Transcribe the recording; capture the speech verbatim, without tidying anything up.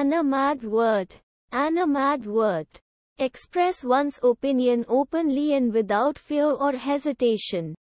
Animadvert. Animadvert. Express one's opinion openly and without fear or hesitation.